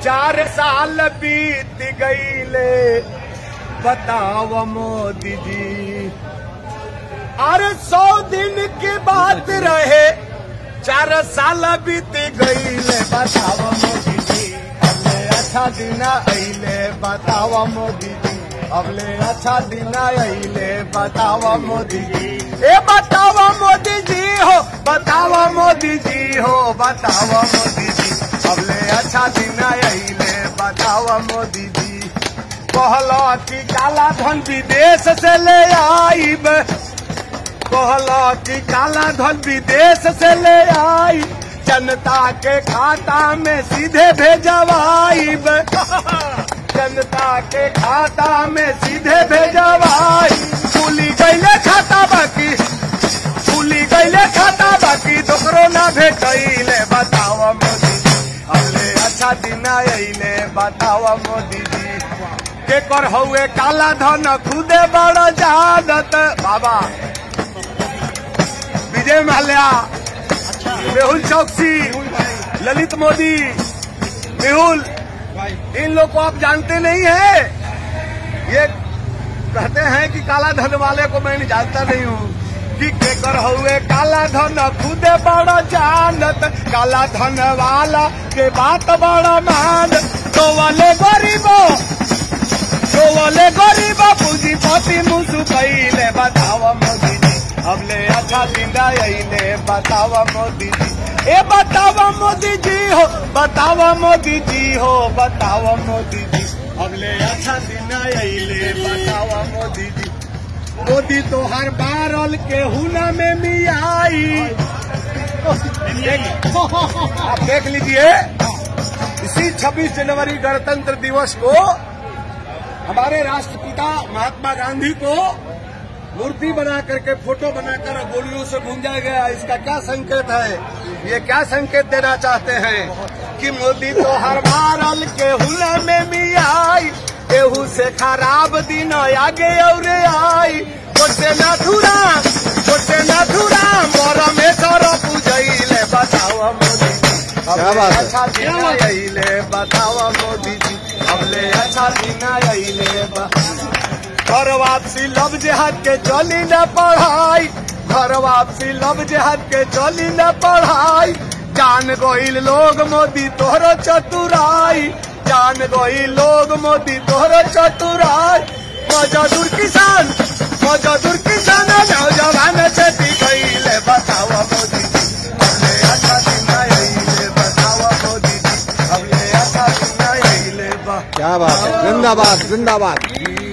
4 साल बीत गईले बताओ मोदी जी। अरे 100 दिन की बात रहे 4 साल बीत गईले बताओ मोदी जी। अबले अच्छा दिन अइले बताओ मोदी जी। अबले अच्छा दिन अइले बताओ मोदी जी। ए बताओ मोदी जी हो, बताओ मोदी जी हो, बताओ मोदी जी। अबले अच्छा दिन अइले बताओ मोदी जी। कहलो कि काला धन विदेश से ले आईब, कहलो कि काला धन विदेश से ले आई, जनता के खाता में सीधे भेजवाईब, जनता के खाता में सीधे भेजवाई। खुली गईले खाता बाकी, खुली गईले खाता बाकी, दोकरो ना भेटैले बताओ मोदी जी। अबले अच्छा दिन अइले बताओ मोदी जी। के कर हुए काला धन खुदे बड़ जानत बाबा। विजय माल्या, मेहुल चौकसी, ललित मोदी, मेहुल, इन लोग को आप जानते नहीं है। ये कहते हैं कि काला धन वाले को मैं जानता नहीं हूँ कि केकर हुए काला धन खुदे बड़ा जानत, काला धन वाला के बात बड़ा मान। तो वाले गरीबो, तो वाले गरीबो पूंजीपति मुसु कैले बताओ मोदी जी। अबले अच्छा दिन अइले बताओ मोदी जी। ए बताओ मोदी जी हो, बताओ मोदी जी हो, बताओ मोदी जी। अगले अच्छा दिन अइले बताओ मोदी जी। मोदी तो हर बारल के हुना में मियाई। आप देख लीजिए, इसी 26 जनवरी गणतंत्र दिवस को हमारे राष्ट्रपिता महात्मा गांधी को मूर्ति बना करके, फोटो बनाकर गोलियों से गूंजा गया। इसका क्या संकेत है? ये क्या संकेत देना चाहते हैं कि मोदी तो हर बारल के हुला में मियाई, एहू से खराब दिन आगे और आई। गोटे नाथुरा, गोटे नाथुरा मोर में सर पूजैले बताओ मोदी जी। अबले अच्छा दिन अइले बताओ मोदी जी। अबले अच्छा दिन अइले। घर वापसी लब जेहाद के चली न पढ़ाई, घर वापसी लब जेहाद के चली न पढ़ाई। जान गोइल लोग मोदी तोहरो चतुराई, जान गोइल लोग मोदी तोहरो चतुराई। मजदूर किसान, मजदूर किसान नौजवान खेती कैले बताओ मोदी जी। अबले अच्छा दिन अइले बताओ मोदी जी। अबले अच्छा दिन अइले। क्या बात है, जिंदाबाद जिंदाबाद।